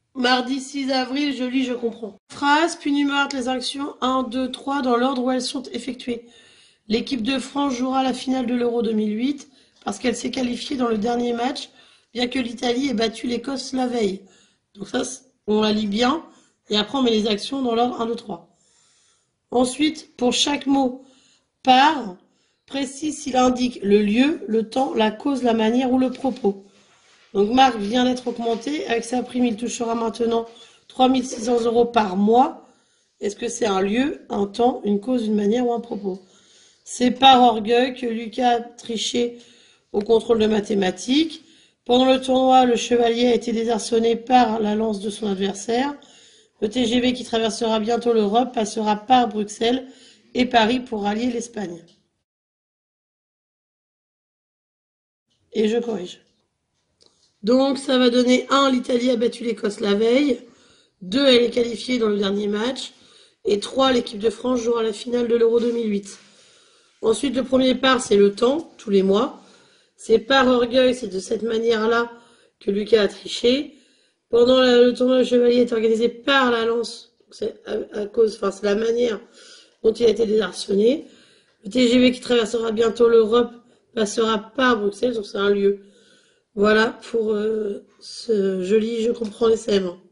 Mardi 6 avril, je lis, je comprends. Phrase, puis numérote les actions 1, 2, 3 dans l'ordre où elles sont effectuées. L'équipe de France jouera la finale de l'Euro 2008 parce qu'elle s'est qualifiée dans le dernier match, bien que l'Italie ait battu l'Écosse la veille. Donc ça, on la lit bien. Et après, on met les actions dans l'ordre 1, 2, 3. Ensuite, pour chaque mot par, précise s'il indique le lieu, le temps, la cause, la manière ou le propos. Donc Marc vient d'être augmenté. Avec sa prime, il touchera maintenant 3 600 € par mois. Est-ce que c'est un lieu, un temps, une cause, une manière ou un propos? C'est par orgueil que Lucas a triché au contrôle de mathématiques. Pendant le tournoi, le chevalier a été désarçonné par la lance de son adversaire. Le TGV qui traversera bientôt l'Europe passera par Bruxelles et Paris pour rallier l'Espagne. Et je corrige. Donc ça va donner 1, l'Italie a battu l'Écosse la veille. 2, elle est qualifiée dans le dernier match. Et 3, l'équipe de France jouera la finale de l'Euro 2008. Ensuite, le premier par, c'est le temps, tous les mois. C'est par orgueil, c'est de cette manière-là que Lucas a triché. Pendant le tournoi, le chevalier est organisé par la lance. C'est à cause, enfin, c'est la manière dont il a été désarçonné. Le TGV qui traversera bientôt l'Europe passera par Bruxelles, donc c'est un lieu. Voilà pour ce joli, je comprends les CM1.